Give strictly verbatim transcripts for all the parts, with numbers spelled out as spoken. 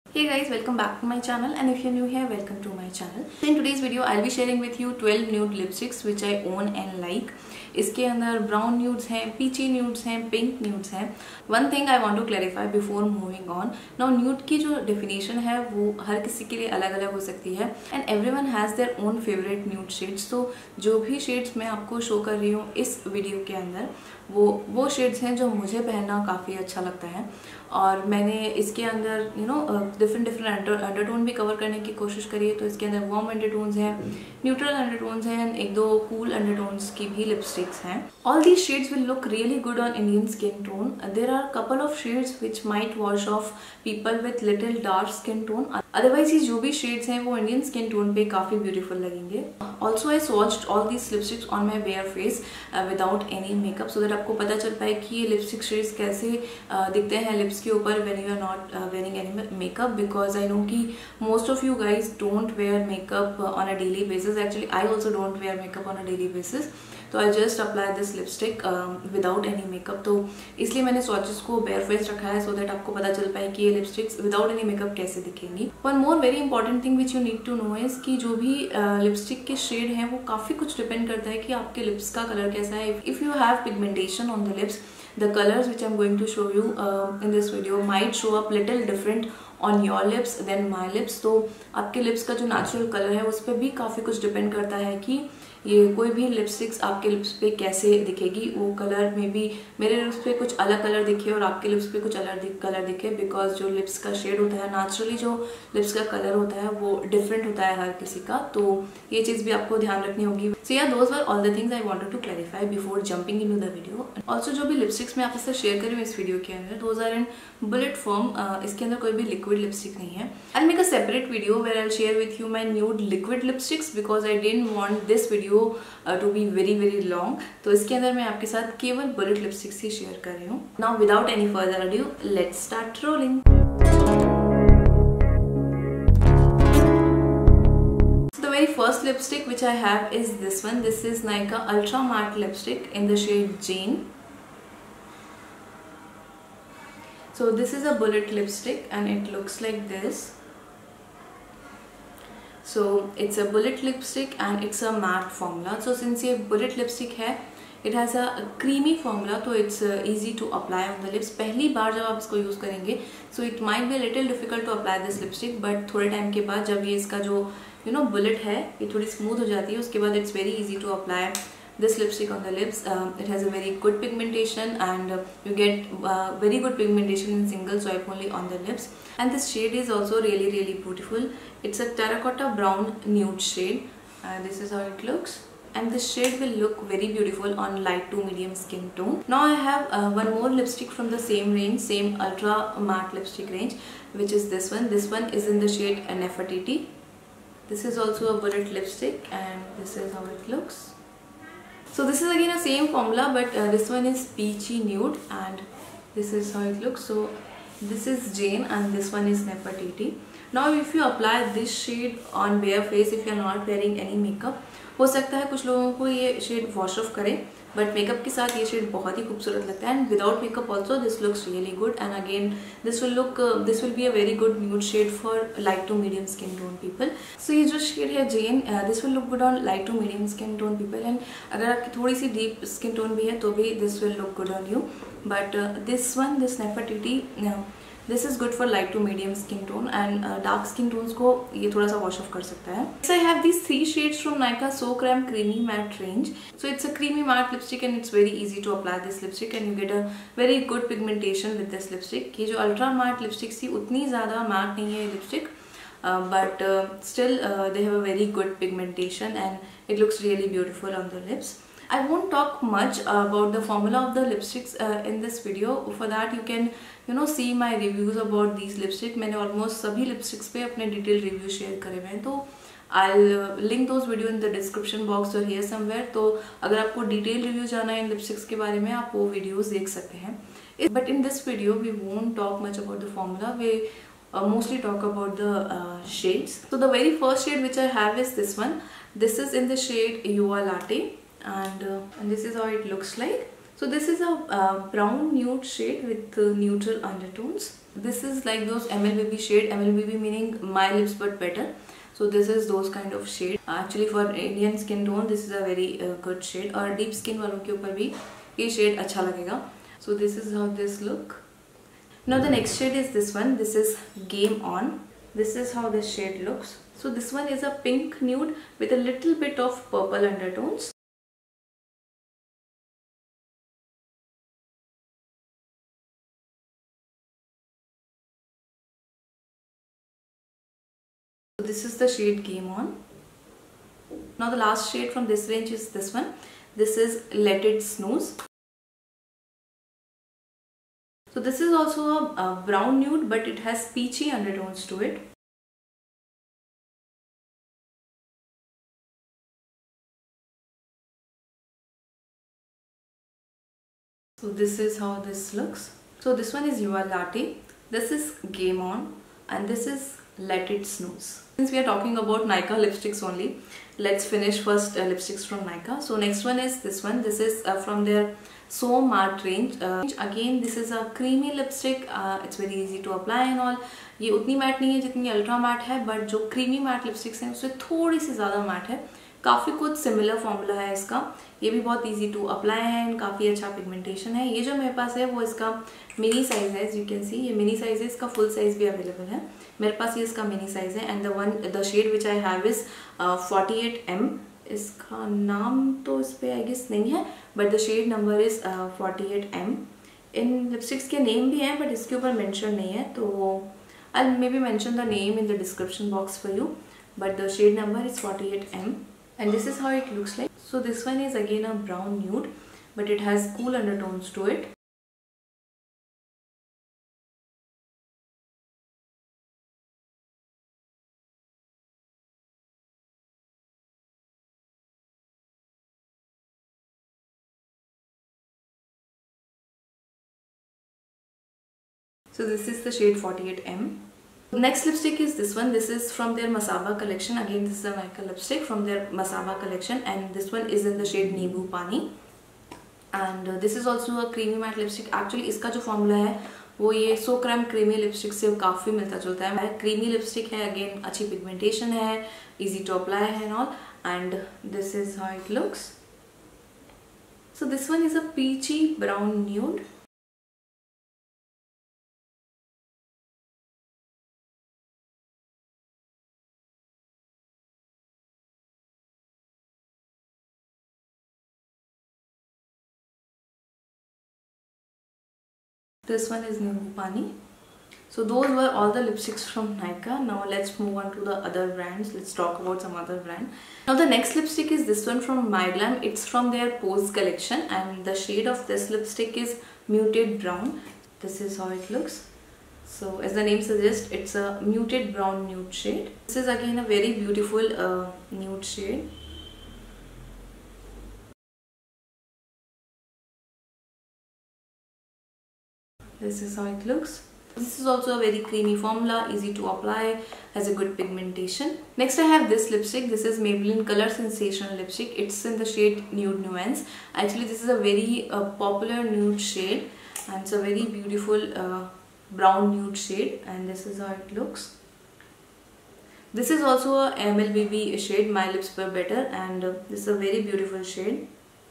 Hey guys, welcome back to my channel, and if you're new here, welcome to my channel. So in today's video, I'll be sharing with you twelve nude lipsticks which I own and like. इसके अंदर brown nudes हैं, peachy nudes हैं, pink nudes हैं. One thing I want to clarify before moving on. Now nude की जो definition है वो हर किसी के लिए अलग अलग हो सकती है and everyone has their own favourite nude shades. तो जो भी शेड्स मैं आपको शो कर रही हूँ इस वीडियो के अंदर वो वो शेड्स हैं जो मुझे पहनना काफ़ी अच्छा लगता है. और मैंने इसके अंदर you know different different undertone भी कवर करने की कोशिश करी है. तो इसके अंदर वार्म अंडरटोन्स हैं, न्यूट्रल अंडरटोन्स हैं, एक दो कूल अंडरटोन्स की भी लिपस्टिक्स हैं. All these shades will look really good on Indian skin tone. There are couple of shades which might wash off people with little dark skin tone. Otherwise ये जो भी shades हैं वो Indian skin tone पे काफ़ी beautiful लगेंगे. Also I swatched all these lipsticks on my bare face without any makeup so that आपको पता चल पाए कि ये लिपस्टिक शेड्स कैसे uh, दिखते हैं लिप्स के ऊपर when you are not uh, wearing any makeup, because I know कि most of you guys don't wear makeup uh, on a daily basis. Actually I also don't wear makeup on a daily basis. तो I just apply this lipstick um, without any makeup. तो इसलिए मैंने swatches को bare face रखा है so that आपको पता चल पाए कि ये लिपस्टिक्स without any makeup कैसे दिखेंगी. One more very important thing which you need to know is कि जो भी लिपस्टिक uh, के शेड हैं वो काफ़ी कुछ डिपेंड करता है कि आपके लिप्स का कलर कैसा है. If you have pigmentation on the lips, the colors which I'm going to show you uh, in this video might show up little different on your lips than my lips. तो आपके lips का जो natural colour है उस पर भी काफ़ी कुछ डिपेंड करता है कि ये कोई भी लिपस्टिक्स आपके लिप्स पे कैसे दिखेगी. वो कलर में भी मेरे लिप्स पे कुछ अलग कलर दिखे और आपके लिप्स पे कुछ अलग कलर दिखे, बिकॉज जो लिप्स का शेड होता है नेचुरली जो लिप्स का कलर होता है वो डिफरेंट होता है हर किसी का. तो ये चीज़ भी आपको ध्यान रखनी होगी. So yeah those were all the things I wanted to clarify before jumping into the video. Also जो भी लिपस्टिक्स मैं आपके साथ शेयर कर रही हूँ इस वीडियो के अंदर those are in bullet form. इसके अंदर कोई भी लिक्विड लिपस्टिक नहीं है. I make a separate video where I share with you my nude liquid lipsticks because I didn't want this video to be very very long. तो इसके अंदर मैं आपके साथ केवल बुलेट लिपस्टिक्स ही शेयर कर रही हूँ. Now without any further adieu let's start rolling. The first lipstick which I have is this one. This is Nykaa Ultra Matte Lipstick in the shade Jane. So this is a bullet lipstick and it looks like this. So it's a bullet lipstick and it's a matte formula. So since ये bullet lipstick है, it has a creamy formula, तो it's uh, easy to apply on the lips. पहली बार जब आप इसको use करेंगे so it might be a little difficult to apply this lipstick, but थोड़े time के बाद जब ये इसका जो you know bullet है ये थोड़ी स्मूथ हो जाती है उसके बाद it's very easy to apply this lipstick on the lips. Um, it has a very good pigmentation and uh, you get uh, very good pigmentation in single swipe only on the lips. And this shade is also really really beautiful. It's a terracotta brown nude shade. Uh, this is how it looks. And this shade will look very beautiful on light to medium skin tone. Now I have uh, one more lipstick from the same range, same ultra matte lipstick range, which is this one. This one is in the shade Nefertiti. This is also a bullet lipstick and this is how it looks. So this is again a same formula, but uh, this one is peachy nude and this is how it looks. So this is Jane and this one is Nefertiti. Now if you apply this shade on bare face, if you are not wearing any makeup, हो सकता है कुछ लोगों को ये shade wash off करे, but makeup के साथ ये शेड बहुत ही खूबसूरत लगता है. And without makeup also this looks really good. And again this will look this will be a very good nude shade for light to medium skin tone people. So ये जो शेड है Jen, this will look good on light to medium skin tone people. And अगर आपकी थोड़ी सी deep skin tone भी है तो भी this will look good on you. But this one, this Nefertiti, this is good for light to medium skin tone and dark skin tones को ये थोड़ा सा वॉश ऑफ कर सकता है. So I have these three shades from Nykaa So Crème Creamy Matte range. So it's a creamy matte lipstick and it's very easy to apply this lipstick and you get a very good pigmentation with this lipstick. ये जो ultra matte lipstick थी उतनी ज़्यादा matte नहीं है ये lipstick, uh, but uh, still uh, they have a very good pigmentation and it looks really beautiful on the lips. I won't talk much about the formula of the lipsticks uh, in this video. For that you can you know see my reviews about these lipsticks. मैंने almost सभी lipsticks पे अपने detailed review share करे हुए हैं, तो I'll uh, link those video in the description box or here somewhere. तो अगर आपको detailed review जाना है इन lipsticks के बारे में आप वो videos देख सकते हैं. But in this video we won't talk much about the formula. We uh, mostly talk about the uh, shades. So the very first shade which I have is this one. This is in the shade You Are Latte. And, uh, and this is how it looks like. So this is a uh, brown nude shade with uh, neutral undertones. This is like those M L B B shade, M L B B meaning my lips but better. So this is those kind of shade. Actually for Indian skin tone this is a very uh, good shade, और deep skin वालों के ऊपर भी ये shade अच्छा लगेगा. So this is how this look. Now the next shade is this one. This is Game On. This is how this shade looks. So this one is a pink nude with a little bit of purple undertones. So this is the shade Game On. Now the last shade from this range is this one. This is Let It Snooze. So this is also a, a brown nude, but it has peachy undertones to it. So this is how this looks. So this one is Your Latte. This is Game On, and this is Let It Snooze. Since we are talking about Nykaa lipsticks only, let's finish first uh, lipsticks from Nykaa. So next one is this one. This is uh, from their So Matte range. Uh, again, this is a creamy lipstick. Uh, it's very easy to apply and all. ये उतनी mat नहीं है जितनी ultra matte है, but जो creamy matte lipsticks हैं उससे थोड़ी सी ज़्यादा मैट है. काफ़ी कुछ सिमिलर फॉर्मूला है इसका. ये भी बहुत इजी टू अप्लाई है एंड काफ़ी अच्छा पिगमेंटेशन है. ये जो मेरे पास है वो इसका मिनी साइज़ है. यू कैन सी ये मिनी साइज़ है. इसका फुल साइज़ भी अवेलेबल है. मेरे पास ये इसका मिनी साइज़ है. And the one the shade which I have is forty eight M. इसका नाम तो इस पर आई गेस नहीं है, but the shade number is forty eight M. इन लिपस्टिक्स के नेम भी हैं बट इसके ऊपर मेंशन नहीं है, तो I'll maybe mention the name in the description box for you, but the shade number is forty-eight M, and this is how it looks like. So this one is again a brown nude, but it has cool undertones to it. So this is the shade forty-eight M. Next lipstick is this one. This is from their Masaba collection. Again, this is a Nykaa lipstick from their Masaba collection, and this one is in the shade Neebu Pani. And uh, this is also a creamy matte lipstick. Actually, इसका जो formula है वो ये सो cram creamy lipstick से काफ़ी मिलता जुलता है. क्रीमी लिपस्टिक है, अगेन अच्छी पिगमेंटेशन है, easy to apply है and all. And this is how it looks. So this one is a peachy brown nude. This one is Neebu Pani. So those were all the lipsticks from Nykaa. Now let's move on to the other brands. Let's talk about some other brand. Now the next lipstick is this one from My Glam. It's from their Pose collection, and the shade of this lipstick is Muted Brown. This is how it looks. So as the name suggests, it's a muted brown nude shade. This is again a very beautiful uh, nude shade. This is how it looks. This is also a very creamy formula, easy to apply, has a good pigmentation. Next I have this lipstick. This is Maybelline Color Sensational lipstick. It's in the shade Nude Nuance. Actually this is a very uh, popular nude shade, and it's a very beautiful uh, brown nude shade, and this is how it looks. This is also a M L B B shade, My Lips But Better, and uh, this is a very beautiful shade.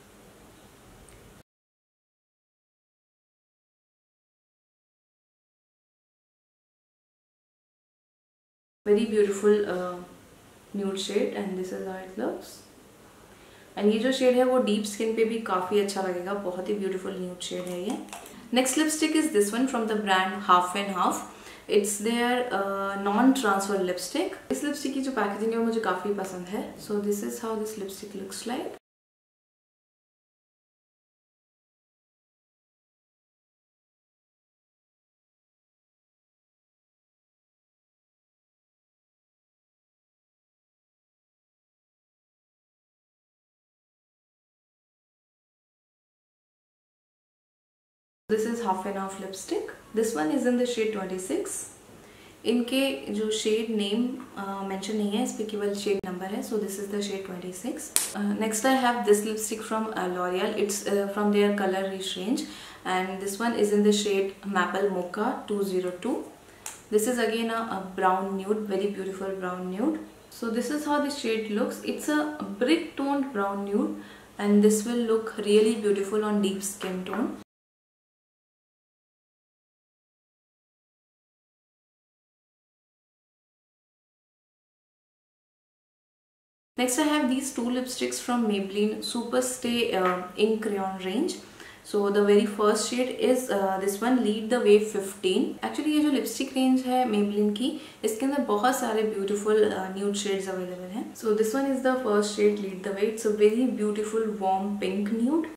Very beautiful uh, nude shade, and this is how it looks. And ये जो shade है वो deep skin पे भी काफ़ी अच्छा लगेगा. बहुत ही ब्यूटीफुल न्यूड शेड है ये. Next lipstick is this one from the brand half and half. It's their non transfer lipstick. इस लिपस्टिक की जो पैकेजिंग है वो मुझे काफ़ी पसंद है. So this is how this lipstick looks like. This is half and half lipstick. This one is in the shade twenty-six. इनके जो शेड नेम मेंशन नहीं है, इस पे केवल शेड नंबर है. So this is the shade twenty six. Next I have this lipstick from L'Oreal. It's from their colour rich range and this one is in the shade Maple Mocha two oh two. This is again a, a brown nude, very beautiful brown nude. So this is how the shade looks. It's a brick toned brown nude and this will look really beautiful on deep skin tone. Next I have these two lipsticks from Maybelline Superstay uh, Ink Crayon range. So the very first shade is uh, this one Lead the Way fifteen. Actually ये जो lipstick range है Maybelline की, इसके अंदर बहुत सारे beautiful nude shades available हैं. So this one is the first shade Lead the Way. It's a very beautiful warm pink nude.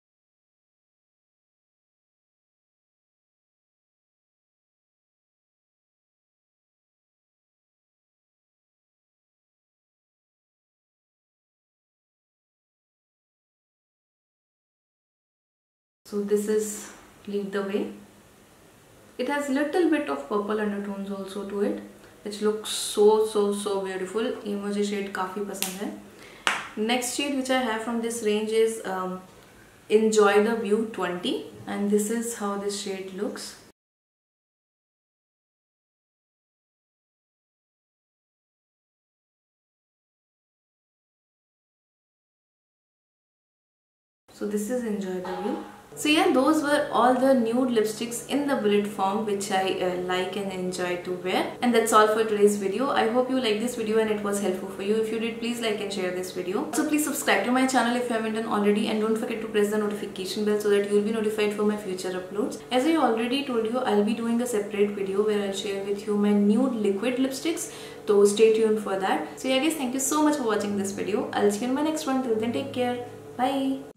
So this is Lead the Way. It has little bit of purple undertones also to it, which looks so so so beautiful. ये मुझे shade काफी पसंद है. Next shade which I have from this range is um, Enjoy the View twenty, and this is how this shade looks. So this is Enjoy the View. So yeah, those were all the nude lipsticks in the bullet form which I uh, like and enjoy to wear. And that's all for today's video. I hope you liked this video and it was helpful for you. If you did, please like and share this video. So please subscribe to my channel if you haven't done already, and don't forget to press the notification bell so that you will be notified for my future uploads. As I already told you, I'll be doing a separate video where I'll share with you my nude liquid lipsticks. So stay tuned for that. So yeah guys, thank you so much for watching this video. I'll see you in my next one. Till then, take care. Bye.